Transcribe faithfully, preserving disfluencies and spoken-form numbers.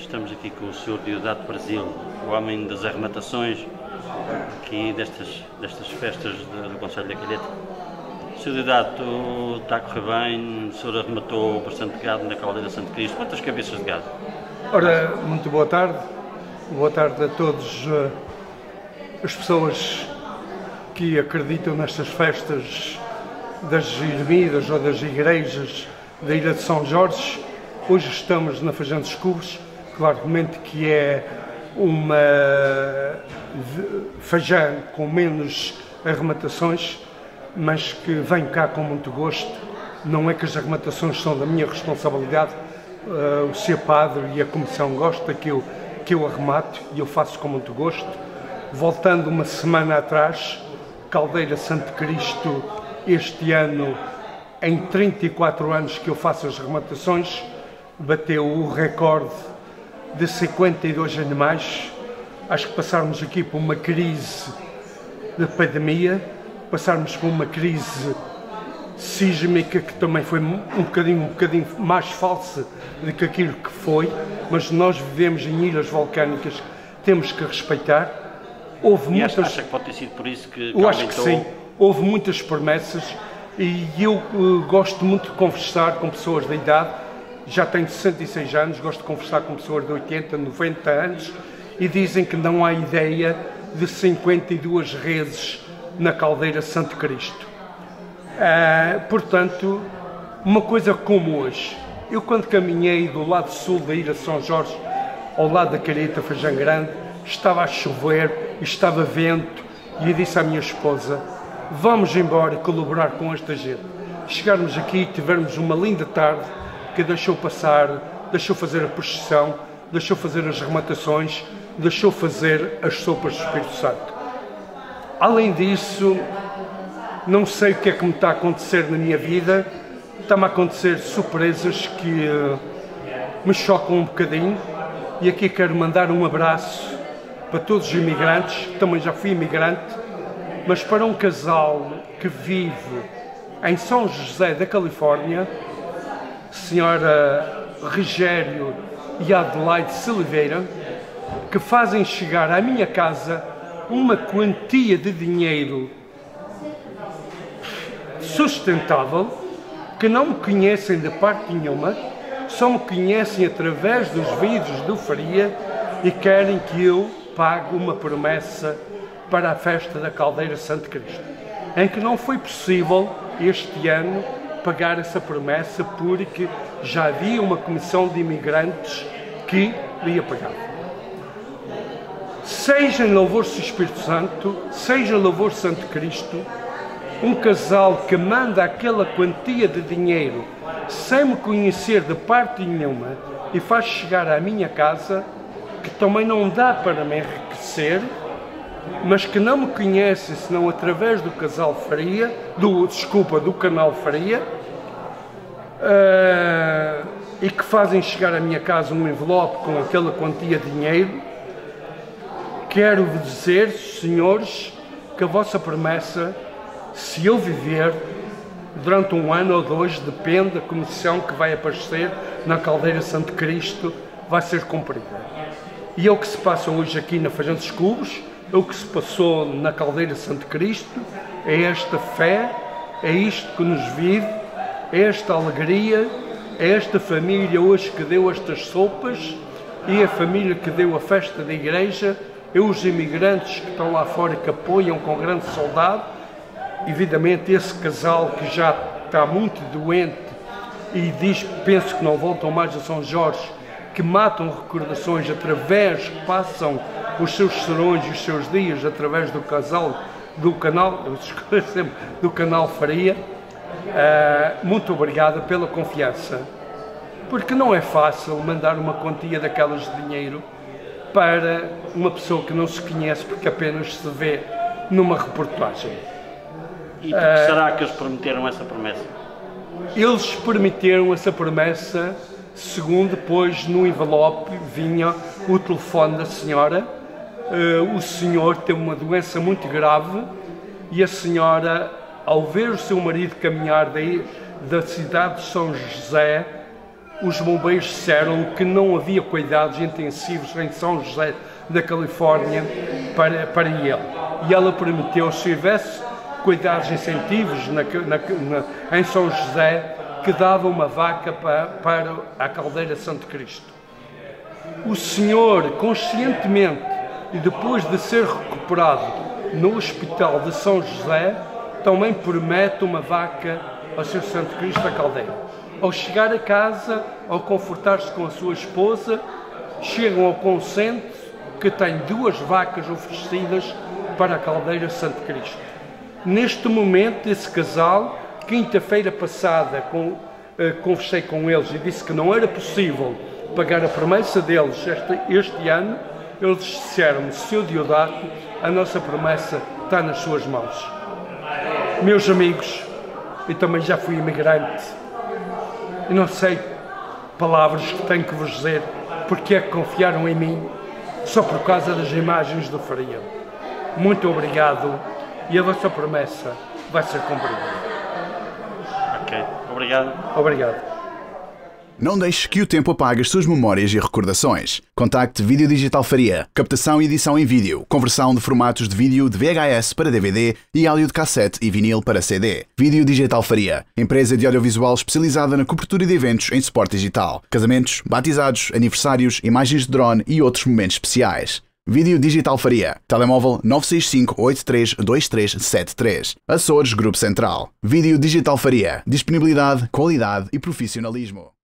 Estamos aqui com o senhor Diodato Brasil, o homem das arrematações aqui destas, destas festas do, do Conselho da Calheta. senhor Diodato, está a correr bem, o senhor arrematou bastante gado na Caldeira Santo Cristo. Quantas cabeças de gado? Ora, muito boa tarde. Boa tarde a todas uh, as pessoas que acreditam nestas festas das ermidas ou das igrejas da Ilha de São Jorge. Hoje estamos na Feijão dos Cubos, claramente que é uma feijão com menos arrematações, mas que vem cá com muito gosto. Não é que as arrematações são da minha responsabilidade, uh, o ser padre e a comissão gosta que eu, que eu arremato e eu faço com muito gosto. Voltando uma semana atrás, Caldeira Santo Cristo, este ano, em trinta e quatro anos que eu faço as arrematações, bateu o recorde de cinquenta e dois animais. Acho que passarmos aqui por uma crise de pandemia, passarmos por uma crise sísmica que também foi um bocadinho, um bocadinho mais falsa do que aquilo que foi, mas nós vivemos em ilhas volcânicas, temos que respeitar. Houve e muitas... acha que pode ter sido por isso que, que eu acho aumentou? que sim, houve muitas promessas e eu uh, gosto muito de conversar com pessoas da idade. Já tenho sessenta e seis anos, gosto de conversar com pessoas de oitenta, noventa anos e dizem que não há ideia de cinquenta e duas reses na Caldeira Santo Cristo. Uh, portanto, uma coisa como hoje, eu quando caminhei do lado sul da Ilha de São Jorge, ao lado da Calheta Feijão Grande, estava a chover, estava vento e eu disse à minha esposa, vamos embora colaborar com esta gente. Chegarmos aqui e tivermos uma linda tarde, que deixou passar, deixou fazer a procissão, deixou fazer as arrematações, deixou fazer as sopas do Espírito Santo. Além disso, não sei o que é que me está a acontecer na minha vida, está-me a acontecer surpresas que uh, me chocam um bocadinho e aqui quero mandar um abraço para todos os imigrantes, também já fui imigrante, mas para um casal que vive em São José da Califórnia, senhora Rogério e Adelaide Silveira, que fazem chegar à minha casa uma quantia de dinheiro sustentável, que não me conhecem de parte nenhuma, só me conhecem através dos vídeos do Faria e querem que eu pague uma promessa para a festa da Caldeira Santo Cristo, em que não foi possível este ano pagar essa promessa porque já havia uma comissão de imigrantes que ia pagar. Seja em louvor do Espírito Santo, seja em louvor de Santo Cristo, um casal que manda aquela quantia de dinheiro sem me conhecer de parte nenhuma e faz chegar à minha casa, que também não dá para me enriquecer, mas que não me conhece senão através do casal Faria, do, desculpa, do canal Faria, uh, e que fazem chegar à minha casa um envelope com aquela quantia de dinheiro. Quero-vos dizer, senhores, que a vossa promessa, se eu viver durante um ano ou dois, depende da comissão que vai aparecer na Caldeira Santo Cristo, vai ser cumprida. E é o que se passa hoje aqui na Feijão dos Cubos, é o que se passou na Caldeira Santo Cristo, é esta fé, é isto que nos vive, é esta alegria, é esta família hoje que deu estas sopas e a família que deu a festa da igreja, é os imigrantes que estão lá fora e que apoiam com grande saudade, evidentemente esse casal que já está muito doente e diz, penso que não voltam mais a São Jorge, que matam recordações através, passam os seus serões e os seus dias através do casal, do canal, sempre, do canal Faria. Uh, muito obrigada pela confiança, porque não é fácil mandar uma quantia daquelas de dinheiro para uma pessoa que não se conhece, porque apenas se vê numa reportagem. E por que será que eles prometeram essa promessa? Eles permitiram essa promessa segundo depois no envelope vinha o telefone da senhora. Uh, o senhor teve uma doença muito grave e a senhora, ao ver o seu marido caminhar daí, da cidade de São José os bombeiros disseram que não havia cuidados intensivos em São José da Califórnia para, para ele. E ela prometeu, se houvesse cuidados incentivos na, na, na, em São José, que dava uma vaca para, para a Caldeira Santo Cristo. O senhor, conscientemente, e depois de ser recuperado no Hospital de São José, também promete uma vaca ao seu Santo Cristo da Caldeira. Ao chegar a casa, ao confortar-se com a sua esposa, chegam ao consenso que tem duas vacas oferecidas para a Caldeira Santo Cristo. Neste momento, esse casal, quinta-feira passada, com, eh, conversei com eles e disse que não era possível pagar a promessa deles este, este ano. Eles disseram-me, seu Diodato, a nossa promessa está nas suas mãos. Meus amigos, eu também já fui imigrante e não sei palavras que tenho que vos dizer porque é que confiaram em mim só por causa das imagens do Faria. Muito obrigado e a vossa promessa vai ser cumprida. Ok, obrigado. Obrigado. Não deixe que o tempo apague as suas memórias e recordações. Contacte Vídeo Digital Faria. Captação e edição em vídeo. Conversão de formatos de vídeo de V H S para D V D e áudio de cassete e vinil para C D. Vídeo Digital Faria. Empresa de audiovisual especializada na cobertura de eventos em suporte digital. Casamentos, batizados, aniversários, imagens de drone e outros momentos especiais. Vídeo Digital Faria. Telemóvel nove seis cinco oito três dois três sete três. Açores Grupo Central. Vídeo Digital Faria. Disponibilidade, qualidade e profissionalismo.